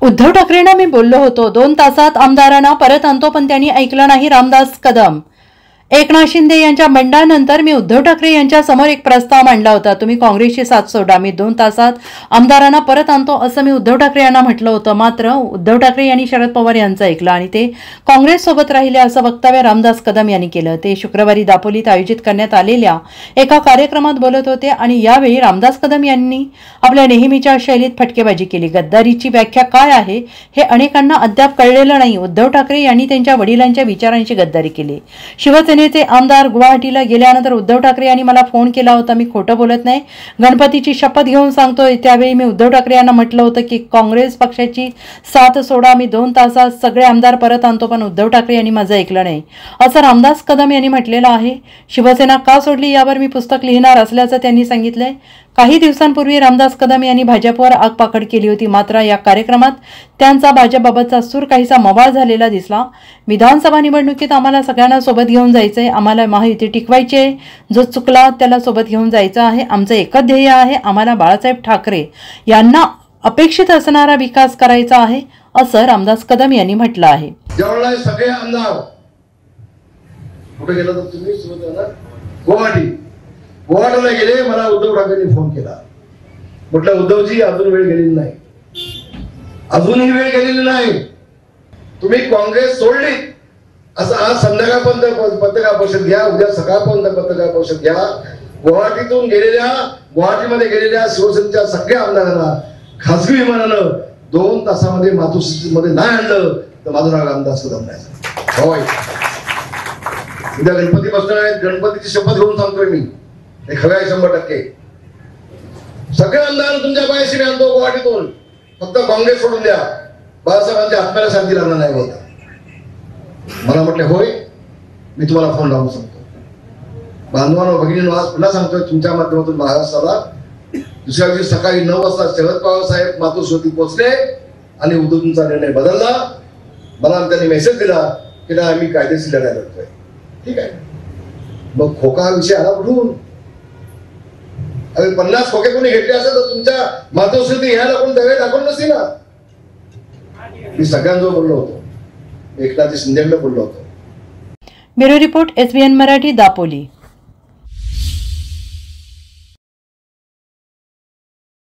उद्धव ठाकरेंना मी बोललो होतो 2 तासात आमदारांना परत आणतो, पण त्यांनी ऐकलं नाही. रामदास कदम. एकनाथ शिंदे यांच्या बंडानंतर मी उद्धव ठाकरे यांच्या समोर एक प्रस्ताव मांडला होता. तुम्ही काँग्रेसची साथ सोडा, मी 2 तासात आमदारांना परत आणतो असं मी उद्धव ठाकरे यांना म्हटलं होतं. मात्र उद्धव ठाकरे यांनी शरद पवार यांचं ऐकलं आणि ते काँग्रेससोबत राहिले असं वक्तव्य रामदास कदम यांनी केलं. ते शुक्रवारी दापोलीत आयोजित करण्यात आलेल्या एका कार्यक्रमात बोलत होते आणि यावेळी रामदास कदम यांनी आपल्या नेहमीच्या शैलीत फटकेबाजी केली. गद्दारीची व्याख्या काय आहे हे अनेकांना अद्याप कळलेलं नाही. उद्धव ठाकरे यांनी त्यांच्या वडिलांच्या विचारांची गद्दारी केली. शिवसेनेचे आमदार गुवाहाटीला गेल्यानंतर उद्धव ठाकरे यांनी मला फोन केला होता. मी खोटं बोलत नाही, गणपतीची शपथ घेऊन सांगतोय. त्यावेळी मी उद्धव ठाकरे यांना म्हटलं होतं की काँग्रेस पक्षाची साथ सोडा, मी 2 तासात सगळे आमदार परत आणतो, पण उद्धव ठाकरे यांनी माझं ऐकलं नाही असं रामदास कदम यांनी म्हटलेलं आहे. शिवसेना का सोडली यावर मी पुस्तक लिहिणार असल्याचं त्यांनी सांगितलंय. काही दिवसांपूर्वी रामदास कदम यांनी भाजपवर आगपाखड केली होती. मात्र या कार्यक्रमात त्यांचा भाजपबाबतचा सूर काहीसा मवाळ झालेला दिसला. विधानसभा निवडणुकीत आम्हाला सगळ्यांना सोबत घेऊन जायचंय, आम्हाला महायुती टिकवायची आहे, जो चुकला त्याला सोबत घेऊन जायचं आहे. आमचं एकच ध्येय आहे, आम्हाला बाळासाहेब ठाकरे यांना अपेक्षित असणारा विकास करायचा आहे असं रामदास कदम यांनी म्हटलं आहे. सगळे आमदार कुठे गेला तर तुम्ही गुवाहाटीला गेले. मला उद्धव ठाकरेंनी फोन केला. म्हटलं उद्धवजी अजून वेळ गेलेली नाही, अजूनही वेळ गेलेली नाही, तुम्ही काँग्रेस सोडली असं आज संध्याकाळपर्यंत पत्रकार परिषद घ्या, उद्या सकाळपर्यंत पत्रकार परिषद घ्या. गुवाहाटीमध्ये गेलेल्या शिवसेनेच्या सगळ्या आमदारांना खासगी विमानानं 2 तासामध्ये मातोश्रीमध्ये नाही आणलं तर माझं नाव रामदास कदम नाही. उद्या गणपती बसणार आहेत, गणपतीची शपथ घेऊन सांगतोय मी, हे खरं आहे 100%. सगळे आमदार तुमच्या पायाशी मी आणतो गुवाहाटीतून, फक्त काँग्रेस सोडून द्या. बाळासाहेबांच्या आत्म्याला शांती लागणार नाही होत. मला म्हटले होय, मी तुम्हाला फोन लावून सांगतो. बांधवांनो भगिनींनो, आज पुन्हा सांगतोय तुमच्या माध्यमातून महाराष्ट्राला, दुसऱ्या दिवशी सकाळी 9 वाजता शरद पवार साहेब मातोश्रीवरती पोहोचले आणि उद्धवचा निर्णय बदलला. मला त्यांनी मेसेज दिला की ना आम्ही कायदेशीर लढाई लढतोय. ठीक आहे, मग खोका विषय आला कुठून? अरे 50 खोके कोणी घेतले असेल तर तुमच्या मातोश्री ह्या दाखवून त्यावेळी दाखवून नसतील ना. मी सगळ्यांजवळ बोललो होतो, एकनाथ शिंदेकडे बोललो होतो. Bureau report, SBN Marathi, Dapoli.